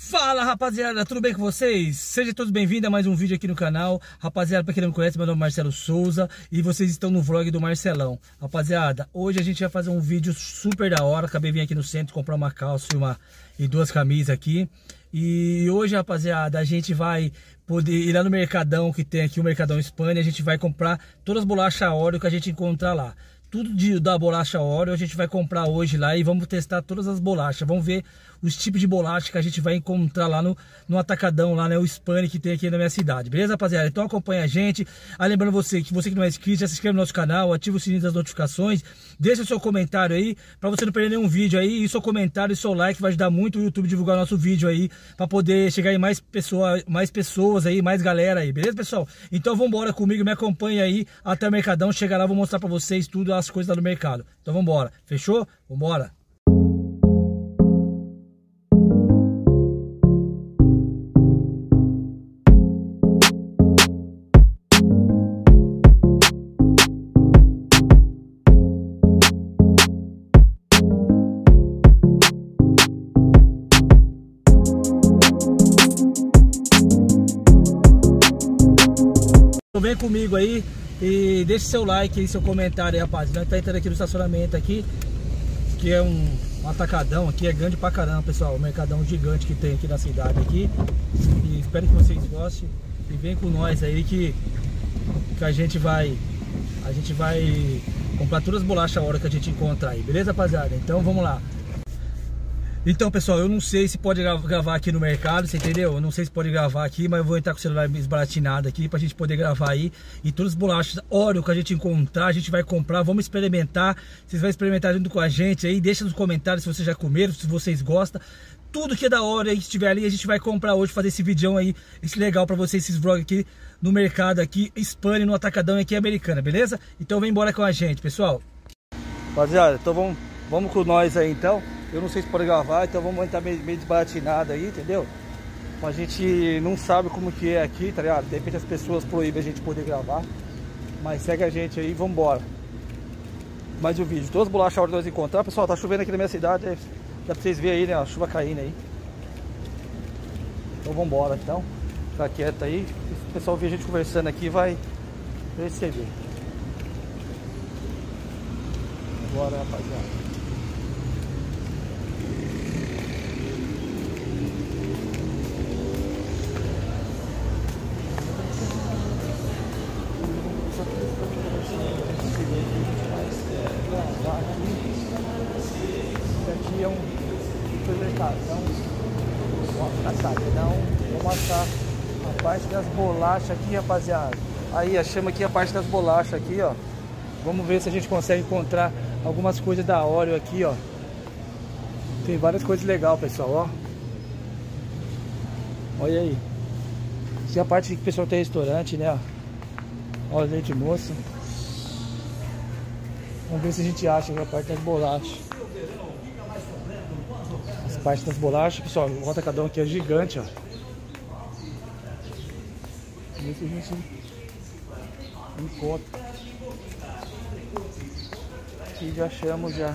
Fala rapaziada, tudo bem com vocês? Sejam todos bem-vindos a mais um vídeo aqui no canal. Rapaziada, pra quem não me conhece, meu nome é Marcelo Souza e vocês estão no vlog do Marcelão. Rapaziada, hoje a gente vai fazer um vídeo super da hora. Acabei de vir aqui no centro comprar uma calça e duas camisas aqui. E hoje, rapaziada, a gente vai poder ir lá no Mercadão que tem aqui, o Mercadão Espanha. A gente vai comprar todas as bolachas Oreo que a gente encontrar lá. Tudo da bolacha Oreo a gente vai comprar hoje lá e vamos testar todas as bolachas. Vamos ver os tipos de bolacha que a gente vai encontrar lá no Atacadão, lá, né? O Spani que tem aqui na minha cidade. Beleza, rapaziada? Então acompanha a gente. Lembrando você que não é inscrito, já se inscreve no nosso canal, ativa o sininho das notificações. Deixa o seu comentário aí, pra você não perder nenhum vídeo aí. E seu comentário e seu like vai ajudar muito o YouTube a divulgar o nosso vídeo aí, pra poder chegar em mais pessoas aí, mais galera aí. Beleza, pessoal? Então vambora comigo, me acompanha aí até o Mercadão. Chega lá, vou mostrar pra vocês tudo as coisas lá no mercado. Então vambora. Fechou? Vambora. Vem comigo aí e deixe seu like aí, seu comentário aí, rapaz. Nós tá entrando aqui no estacionamento aqui, que é um atacadão aqui, é grande pra caramba, pessoal. Um mercadão gigante que tem aqui na cidade aqui. E espero que vocês gostem e vem com nós aí que a gente vai comprar todas as bolachas a hora que a gente encontrar aí, beleza, rapaziada? Então vamos lá. Então, pessoal, eu não sei se pode gravar aqui no mercado, você entendeu? Eu não sei se pode gravar aqui, mas eu vou entrar com o celular esbaratinado aqui pra gente poder gravar aí. E todas as bolachas Oreo que a gente encontrar, a gente vai comprar, vamos experimentar. Vocês vão experimentar junto com a gente aí, deixa nos comentários se vocês já comeram, se vocês gostam. Tudo que é da hora aí que estiver ali, a gente vai comprar hoje, fazer esse vídeo aí, esse legal pra vocês, esses vlogs aqui no mercado aqui, Spani, no Atacadão aqui, Americana, beleza? Então vem embora com a gente, pessoal. Rapaziada, então vamos com nós aí então. Eu não sei se pode gravar, então vamos entrar meio desbaratinado aí, entendeu? A gente não sabe como que é aqui, tá ligado? De repente as pessoas proíbem a gente poder gravar. Mas segue a gente aí, vamos embora. Mais um vídeo. Todas as bolachas a hora de nós encontrar. Pessoal, tá chovendo aqui na minha cidade. Dá pra vocês verem aí, né? A chuva caindo aí. Então vamos embora, então. Fica quieto aí. Se o pessoal ver a gente conversando aqui, vai perceber. Bora, rapaziada. Aqui é um supermercado, vou mostrar a parte das bolachas aqui, rapaziada. Aí, chama aqui a parte das bolachas aqui, ó. Vamos ver se a gente consegue encontrar algumas coisas da Oreo aqui, ó. Tem várias coisas legais, pessoal, ó. Olha aí. Aqui é a parte que o pessoal tem restaurante, né, ó. Olha, leite moça. Vamos ver se a gente acha aqui a parte das bolachas. As partes das bolachas, pessoal, o Atacadão aqui é gigante, ó. Vamos ver se a gente encontra. Aqui já achamos já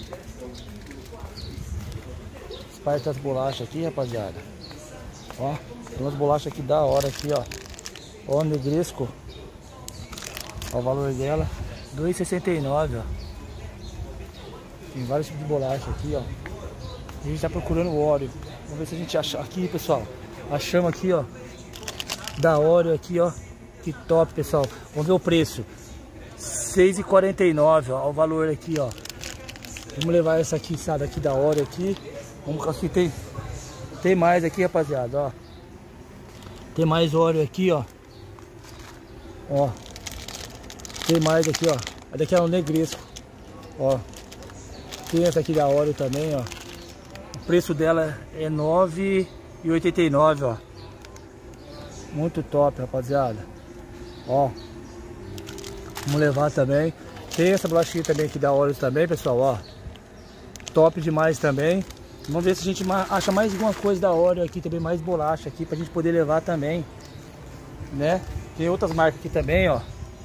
as partes das bolachas aqui, rapaziada. Ó, tem umas bolachas aqui da hora aqui, ó. Ó, negresco. Ó o valor dela. R$2,69, ó. Tem vários tipos de bolacha aqui, ó. A gente tá procurando o Oreo. Vamos ver se a gente acha aqui, pessoal. Achamos aqui, ó, da Oreo aqui, ó. Que top, pessoal. Vamos ver o preço. R$6,49, ó. O valor aqui, ó. Vamos levar essa aqui, sabe, aqui da Oreo aqui. Vamos aqui, tem mais aqui, rapaziada, ó. Tem mais Oreo aqui, ó. Ó. Tem mais aqui, ó. A daqui é um negresco. Ó. Tem essa aqui da Oreo também, ó. O preço dela é R$9,89, ó. Muito top, rapaziada. Ó. Vamos levar também. Tem essa bolachinha também aqui da Oreo também, pessoal, ó. Top demais também. Vamos ver se a gente acha mais alguma coisa da Oreo aqui também, mais bolacha aqui pra gente poder levar também, né? Tem outras marcas aqui também, ó.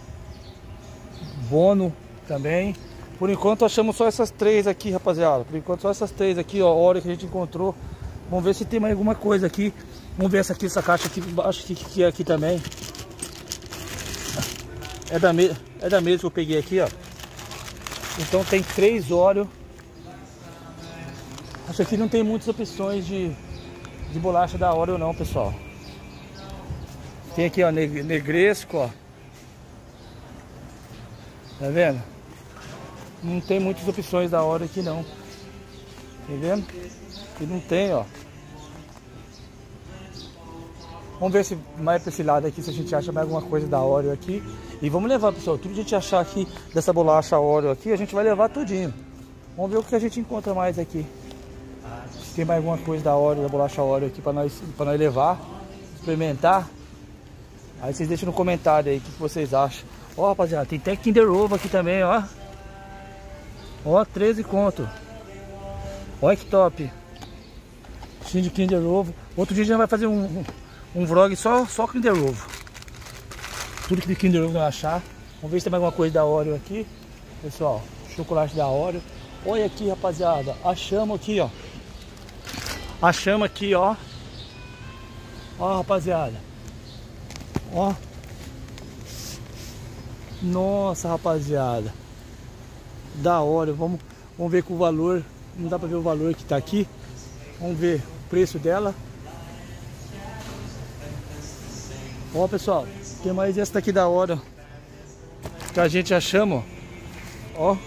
Bono também. Por enquanto achamos só essas três aqui, rapaziada. Por enquanto só essas três aqui, ó, Oreo que a gente encontrou Vamos ver se tem mais alguma coisa aqui. Vamos ver essa caixa aqui embaixo, que é aqui também. É da mesma que eu peguei aqui, ó. Então tem 3 óleos. Acho que aqui não tem muitas opções de bolacha da Oreo não, pessoal. Tem aqui, ó, Negresco, ó. Tá vendo? Não tem muitas opções da Oreo aqui não. Tá vendo? Aqui não tem, ó. Vamos ver se mais pra esse lado aqui, se a gente acha mais alguma coisa da Oreo aqui. E vamos levar, pessoal, tudo que a gente achar aqui dessa bolacha Oreo aqui, a gente vai levar tudinho. Vamos ver o que a gente encontra mais aqui. Se tem mais alguma coisa da Oreo, da bolacha Oreo aqui pra nós levar, experimentar. Aí vocês deixam no comentário aí o que vocês acham. Ó, rapaziada, tem até Kinder Ovo aqui também, ó. Ó, 13 conto. Olha que top. Cheio de Kinder Ovo. Outro dia a gente vai fazer um vlog só Kinder Ovo. Tudo que de Kinder Ovo vai achar. Vamos ver se tem mais alguma coisa da Oreo aqui. Pessoal, chocolate da Oreo. Olha aqui, rapaziada. Achamos aqui, ó. Achamos aqui, ó. Ó, rapaziada. Ó. Nossa, rapaziada. Da Oreo. Vamos ver com o valor. Não dá pra ver o valor que tá aqui. Vamos ver o preço dela. Ó, pessoal, tem mais essa daqui da Oreo que a gente achamos, ó.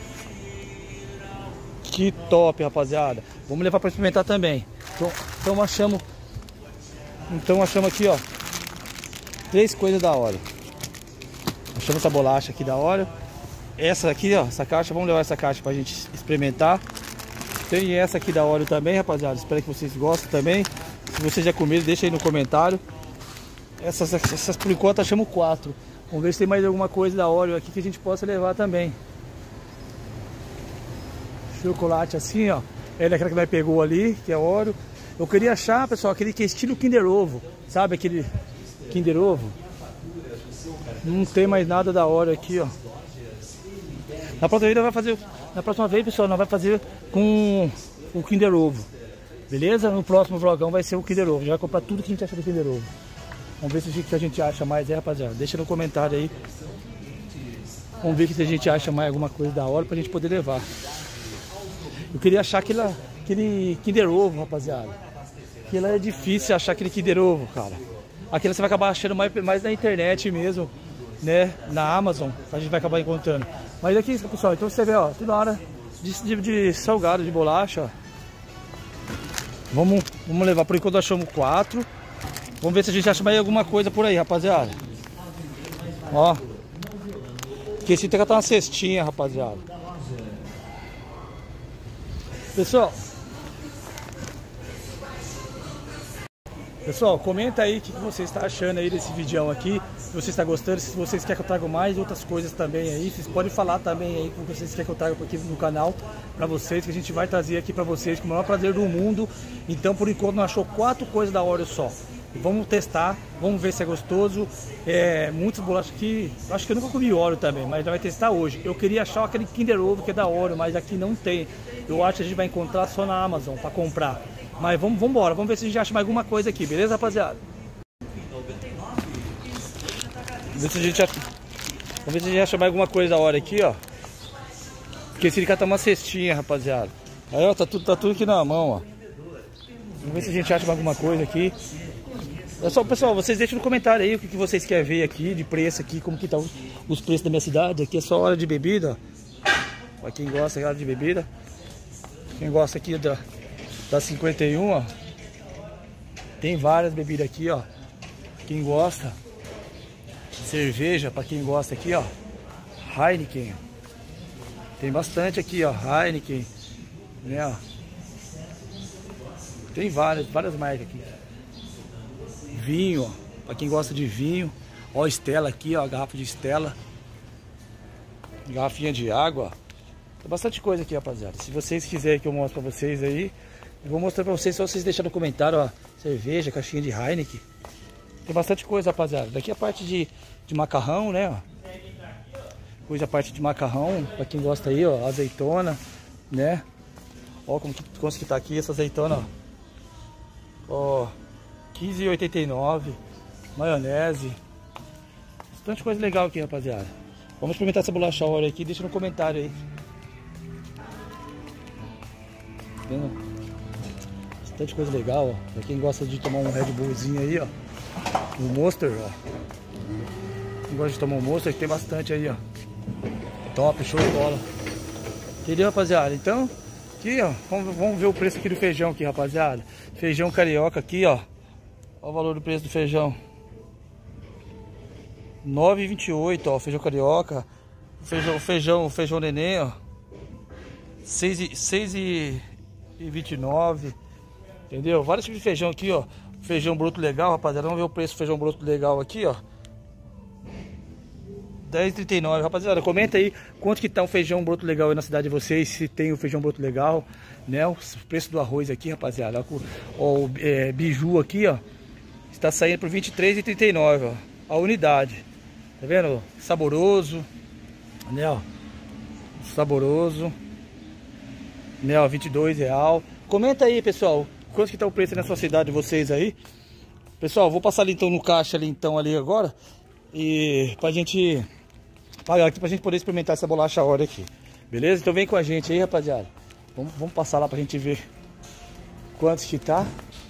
Que top, rapaziada. Vamos levar para experimentar também. Então achamos aqui, ó, 3 coisas da Oreo. Achamos essa bolacha aqui da Oreo. Essa aqui, ó, essa caixa, vamos levar essa caixa pra gente experimentar. Tem essa aqui da Oreo também, rapaziada. Espero que vocês gostem também. Se vocês já comeram, deixa aí no comentário. Essas por enquanto achamos 4. Vamos ver se tem mais alguma coisa da Oreo aqui que a gente possa levar também. Chocolate assim, ó. É daquela que nós pegou ali, que é Oreo. Eu queria achar, pessoal, aquele que é estilo Kinder Ovo. Sabe aquele Kinder Ovo? Não tem mais nada da Oreo aqui, ó. Na próxima vez, pessoal, nós vamos fazer com o Kinder Ovo. Beleza? No próximo vlogão vai ser o Kinder Ovo. Já vai comprar tudo que a gente acha do Kinder Ovo. Vamos ver se a gente acha mais, rapaziada. Deixa no comentário aí. Vamos ver se a gente acha mais alguma coisa da hora pra gente poder levar. Eu queria achar aquele Kinder Ovo, rapaziada. Aquilo é difícil achar aquele Kinder Ovo, cara. Aquilo você vai acabar achando mais na internet mesmo, né? Na Amazon, a gente vai acabar encontrando. Mas aqui, pessoal, então você vê, ó, toda hora de salgado, de bolacha, ó. Vamos levar, por enquanto achamos 4. Vamos ver se a gente acha mais alguma coisa por aí, rapaziada. Ó. Esqueci de catar uma cestinha, rapaziada. Pessoal, comenta aí o que você está achando aí desse vídeo aqui. Se você está gostando, se vocês querem que eu traga mais outras coisas também aí. Vocês podem falar também aí o que vocês querem que eu traga aqui no canal para vocês, que a gente vai trazer aqui para vocês com o maior prazer do mundo. Então, por enquanto, nós achou 4 coisas da Oreo só. Vamos testar, vamos ver se é gostoso. Muitas bolachas aqui, acho que eu nunca comi Oreo também, mas já vai testar hoje. Eu queria achar aquele Kinder Ovo que é da Oreo, mas aqui não tem. Eu acho que a gente vai encontrar só na Amazon para comprar. Mas vamos embora, vamos ver se a gente acha mais alguma coisa aqui, beleza, rapaziada? Vamos ver se a gente acha mais alguma coisa da Oreo aqui, ó. Porque esse cara tá uma cestinha, rapaziada. Aí, ó, tá tudo aqui na mão, ó. Vamos ver se a gente acha mais alguma coisa aqui. Pessoal, vocês deixem no comentário aí o que vocês querem ver aqui, de preço aqui, como que tá os preços da minha cidade. Aqui é só hora de bebida, ó. Pra quem gosta, é hora de bebida. Quem gosta aqui da 51, ó. Tem várias bebidas aqui, ó. Quem gosta. Cerveja, pra quem gosta aqui, ó. Heineken. Tem bastante aqui, ó. Heineken. Né, ó. Tem várias marcas aqui. Vinho, ó. Pra quem gosta de vinho. Ó, Stella aqui, ó. Garrafa de Stella. Garrafinha de água, ó. Tem bastante coisa aqui, rapaziada. Se vocês quiserem que eu mostre pra vocês aí, eu vou mostrar pra vocês, só vocês deixarem no comentário, ó. Cerveja, caixinha de Heineken. Tem bastante coisa, rapaziada. Daqui a parte de macarrão, né, ó. Coisa a parte de macarrão, pra quem gosta aí, ó. Azeitona, né. Ó como que tá aqui essa azeitona, ó. Ó, 15,89. Maionese. Bastante coisa legal aqui, rapaziada. Vamos experimentar essa bolacha Oreo aqui. Deixa no comentário aí. Vendo? Bastante coisa legal, ó. Pra quem gosta de tomar um Red Bullzinho aí, ó. Um Monster, ó. Quem gosta de tomar um Monster, tem bastante aí, ó. Top, show de bola. Entendeu, rapaziada? Então, aqui, ó. Vamos ver o preço aqui do feijão aqui, rapaziada. Feijão carioca aqui, ó. Olha o valor do preço do feijão. 9,28, ó. Feijão carioca. Feijão neném, ó. 6,29. Entendeu? Vários tipos de feijão aqui, ó. Feijão bruto legal, rapaziada. Vamos ver o preço do feijão bruto legal aqui, ó. 10,39, rapaziada. Comenta aí quanto que tá um feijão bruto legal aí na cidade de vocês. Se tem o feijão bruto legal, né? O preço do arroz aqui, rapaziada. Ó, o biju aqui, ó. Está saindo por 23,39, ó. A unidade. Tá vendo? Saboroso. Né, ó. Saboroso. Né, ó. R$22. Comenta aí, pessoal. Quanto que tá o preço na sua cidade de vocês aí. Pessoal, vou passar ali então no caixa ali então ali agora. E pra gente pagar aqui, pra gente poder experimentar essa bolacha Oreo aqui. Beleza? Então vem com a gente aí, rapaziada. Vamos passar lá pra gente ver quantos que tá.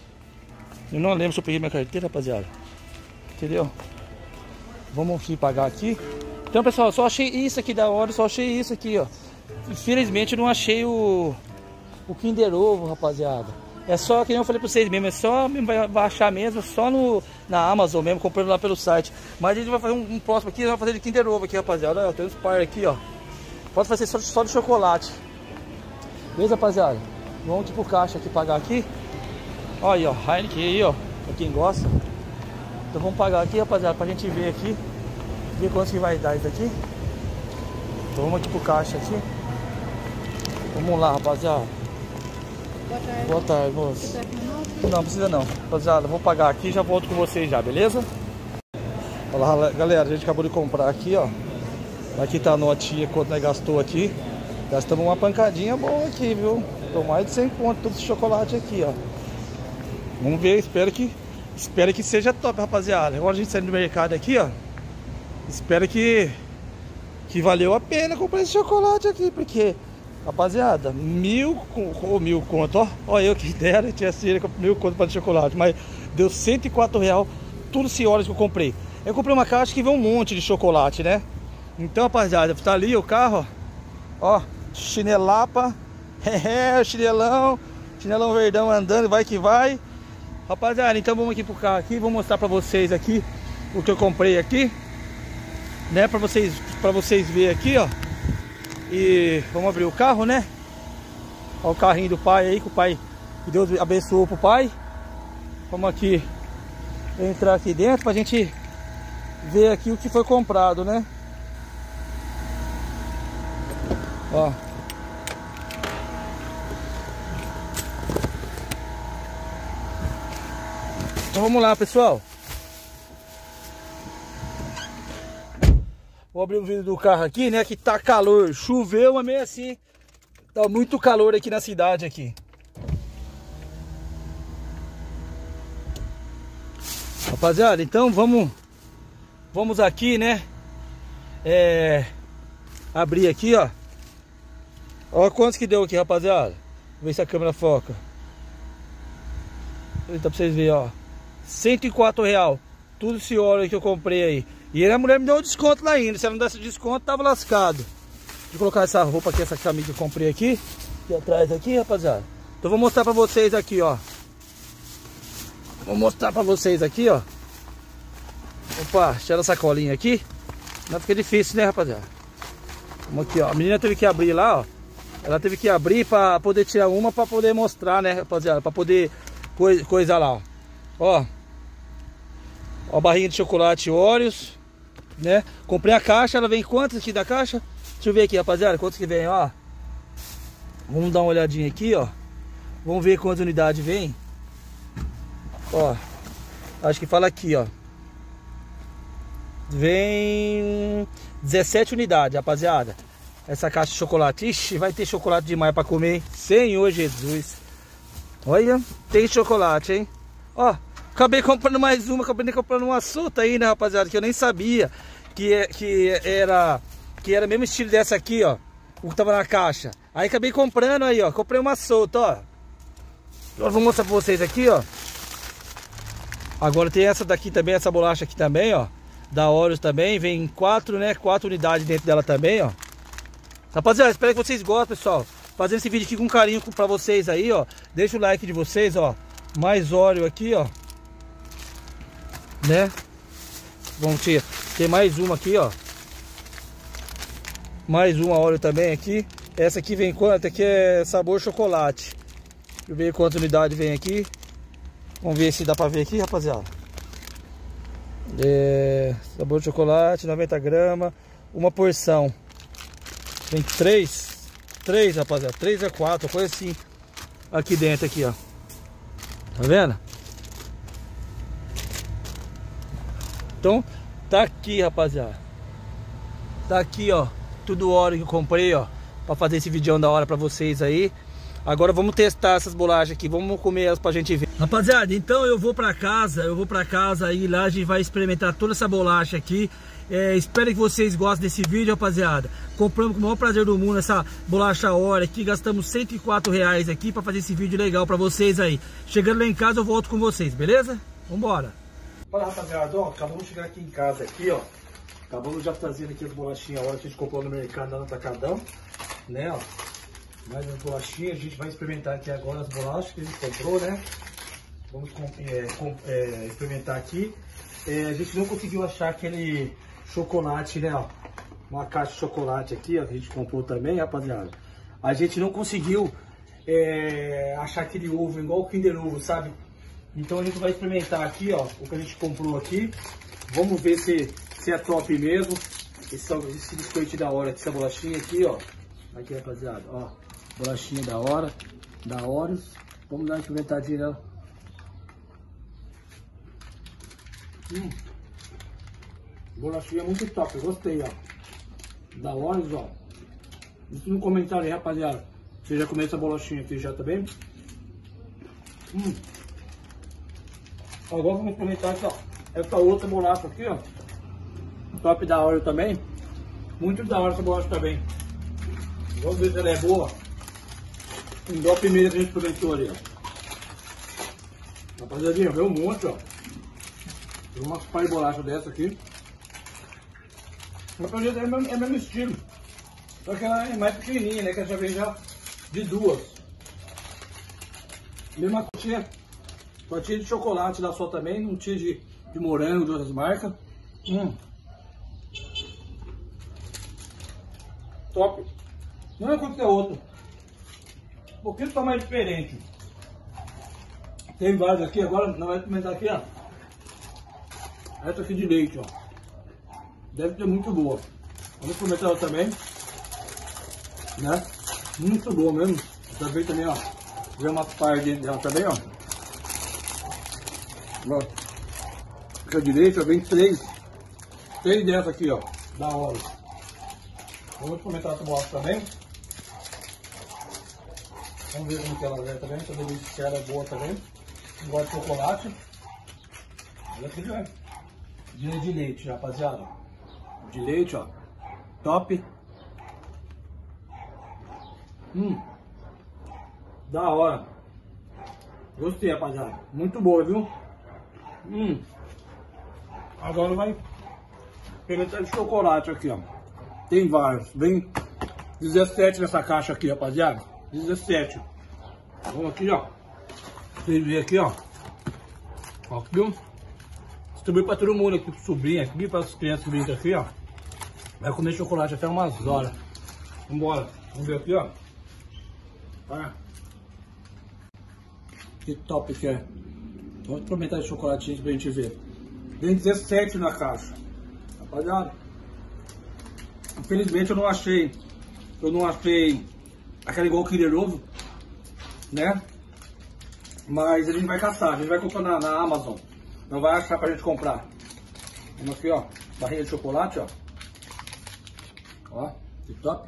Eu não lembro se eu peguei minha carteira, rapaziada. Entendeu? Vamos aqui pagar aqui. Então, pessoal, só achei isso aqui da Oreo. Só achei isso aqui, ó. Infelizmente não achei o Kinder Ovo, rapaziada. É só, que nem eu falei pra vocês mesmo, é só vai achar mesmo, só na Amazon mesmo, comprando lá pelo site. Mas a gente vai fazer um próximo aqui, vai fazer de Kinder Ovo aqui, rapaziada. Olha, tem uns par aqui, ó. Pode fazer só de chocolate. Beleza, rapaziada? Vamos aqui pro caixa aqui, pagar aqui. Olha aí, ó, Heineken aí, ó, pra quem gosta. Então vamos pagar aqui, rapaziada, pra gente ver aqui. Ver quanto que vai dar isso aqui. Então vamos aqui pro caixa aqui. Vamos lá, rapaziada. Boa tarde. Boa tarde, moço. Você tá com nota? Não precisa não. Rapaziada, vou pagar aqui e já volto com vocês já, beleza? Olha lá, galera, a gente acabou de comprar aqui, ó. Aqui tá a notinha, quanto nós gastou aqui. Gastamos uma pancadinha boa aqui, viu? Tô mais de 100 conto todo esse chocolate aqui, ó. Vamos ver, espero que seja top, rapaziada. Agora a gente sai do mercado aqui, ó. Espero que valeu a pena comprar esse chocolate aqui, porque... Rapaziada, 1.000 conto, ó. Olha eu que dera, tinha sido 1.000 conto para de chocolate. Mas deu R$104, tudo esse horas que eu comprei. Eu comprei uma caixa que vem um monte de chocolate, né? Então, rapaziada, tá ali o carro, ó. Chinelapa, chinelão verdão andando, vai que vai. Rapaziada, então vamos aqui pro carro aqui, vou mostrar pra vocês aqui o que eu comprei aqui, né? Pra vocês verem aqui, ó. E vamos abrir o carro, né? Olha o carrinho do pai aí, que o pai, que Deus abençoou pro pai. Vamos aqui entrar aqui dentro pra gente ver aqui o que foi comprado, né? Ó. Então vamos lá, pessoal. Vou abrir o vidro do carro aqui, né? Que tá calor. Choveu, mas meio assim. Tá muito calor aqui na cidade aqui. Rapaziada, então vamos aqui, né? Abrir aqui, ó. Olha quantos que deu aqui, rapaziada. Vou ver se a câmera foca. Eita, pra vocês verem, ó. R$104. Tudo esse óleo que eu comprei aí. E a mulher me deu um desconto lá ainda. Se ela não desse desconto, tava lascado. Deixa eu colocar essa roupa aqui, essa camisa que eu comprei aqui. Aqui atrás aqui, rapaziada. Então vou mostrar pra vocês aqui, ó. Vou mostrar pra vocês aqui, ó. Opa, tira a sacolinha aqui. Não fica difícil, né, rapaziada? Vamos aqui, ó. A menina teve que abrir lá, ó. Ela teve que abrir pra poder tirar uma, pra poder mostrar, né, rapaziada? Pra poder coisar lá, ó. Ó a barrinha de chocolate Oreos, né? Comprei a caixa, ela vem quantos aqui da caixa? Deixa eu ver aqui, rapaziada, quantos que vem, ó. Vamos dar uma olhadinha aqui, ó. Vamos ver quantas unidades vem. Ó, acho que fala aqui, ó. Vem 17 unidades, rapaziada. Essa caixa de chocolate. Ixi, vai ter chocolate demais pra comer, hein? Senhor Jesus. Olha, tem chocolate, hein? Ó, acabei comprando mais uma, acabei comprando uma solta aí, né, rapaziada? Que eu nem sabia que era mesmo estilo dessa aqui, ó. O que tava na caixa. Aí acabei comprando aí, ó. Comprei uma solta, ó. Eu vou mostrar pra vocês aqui, ó. Agora tem essa daqui também, essa bolacha aqui também, ó. Da Oreos também. Vem 4, né? 4 unidades dentro dela também, ó. Rapaziada, espero que vocês gostem, pessoal. Fazendo esse vídeo aqui com carinho pra vocês aí, ó. Deixa o like de vocês, ó. Mais Oreo aqui, ó. Né? Vamos ter mais uma aqui, ó. Mais uma Oreo também aqui. Essa aqui vem quanto? Aqui é sabor chocolate. Deixa eu ver quantas unidades vem aqui. Vamos ver se dá pra ver aqui, rapaziada. Sabor de chocolate, 90 gramas. Uma porção. Tem 3, rapaziada. 3 a 4, coisa assim. Aqui dentro, aqui, ó. Tá vendo? Então, tá aqui, rapaziada. Tá aqui, ó. Tudo Oreo que eu comprei, ó. Pra fazer esse vídeo da hora pra vocês aí. Agora vamos testar essas bolachas aqui. Vamos comer elas pra gente ver. Rapaziada, então eu vou pra casa aí. Lá a gente vai experimentar toda essa bolacha aqui. Espero que vocês gostem desse vídeo, rapaziada. Compramos com o maior prazer do mundo essa bolacha Oreo aqui. Gastamos R$104 aqui pra fazer esse vídeo legal pra vocês aí. Chegando lá em casa eu volto com vocês, beleza? Vambora. Fala, rapaziada, ó, acabamos de chegar aqui em casa aqui, ó. Acabamos já trazendo aqui as bolachinhas Oreo que a gente comprou no mercado lá no Atacadão, né, ó. Mais umas bolachinhas, a gente vai experimentar aqui agora as bolachas que a gente comprou, né. Vamos experimentar aqui. A gente não conseguiu achar aquele chocolate, né, ó. Uma caixa de chocolate aqui, ó, que a gente comprou também, rapaziada. A gente não conseguiu achar aquele ovo igual o Kinder Ovo, sabe? Então a gente vai experimentar aqui, ó, o que a gente comprou aqui. Vamos ver se é top mesmo. Esse biscoito da hora, essa bolachinha aqui, ó. Aqui, rapaziada, ó. Bolachinha da hora, da Oreos. Vamos dar uma experimentadinha nela. Bolachinha muito top, eu gostei, ó. Da Oreos, ó. Deixa no comentário aí, rapaziada. Você já comeu essa bolachinha aqui já também? Agora vamos experimentar essa outra bolacha aqui, ó. Top da Oreo também. Muito da hora essa bolacha também. Vamos ver se ela é boa. Igual a primeira que a gente experimentou ali, ó. Rapaziadinha, veio um monte, ó. Tem umas par de bolacha dessa aqui. Rapaziada, é o mesmo estilo. Só que ela é mais pequenininha, né? Que ela já vem já de duas. Mesma cotinha. Cotinha de chocolate lá só também. Não tinha de morango, de outras marcas. Top. Não é quanto é outra. Um pouquinho de tamanho diferente. Tem vários aqui. Agora nós vamos experimentar aqui, ó. Essa aqui de leite, ó. Deve ter muito boa. Vamos experimentar ela também. Né? Muito boa mesmo. Essa vez também, ó. Vem uma par dentro dela também, ó. Ó. Fica de leite, ó. Vem 3 dessas aqui, ó. Da hora. Vamos experimentar essa bolacha também. Vamos ver como que ela é também. Se ela é boa também. Gosto de chocolate. Olha aqui, já. De leite, rapaziada. De leite, ó. Top. Da hora. Gostei, rapaziada. Muito boa, viu? Agora vai experimentar de chocolate aqui, ó. Tem vários. Vem 17 nessa caixa aqui, rapaziada. 17. Vamos aqui, ó. Vocês verem aqui, ó. Ó, viu? Distribuir pra todo mundo aqui, pro sobrinho aqui, para as crianças que brincam aqui, ó. Vai comer chocolate até umas horas. Vambora. Vamos ver aqui, ó. Ah. Que top que é. Vamos experimentar esse chocolatinho pra gente ver. Vem 17 na caixa. Rapaziada. Infelizmente eu não achei aquela igual o Kinder Ovo, né? Mas a gente vai caçar, a gente vai comprar na Amazon. Não vai achar pra gente comprar. Vamos aqui, ó. Barrinha de chocolate, ó. Ó, que top.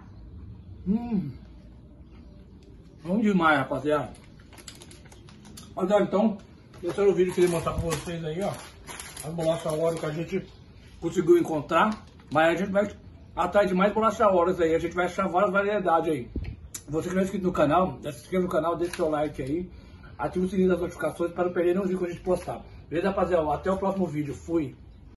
Bom demais, rapaziada. Rapaziada, então, esse era o vídeo que eu queria mostrar pra vocês aí, ó. As bolachas Oreo que a gente conseguiu encontrar. Mas a gente vai atrás de mais bolachas Oreo aí. A gente vai achar várias variedades aí. Você que não é inscrito no canal, já se inscreva no canal, deixa o seu like aí. Ative o sininho das notificações para não perder nenhum vídeo que a gente postar. Beleza, rapaziada? Até o próximo vídeo. Fui!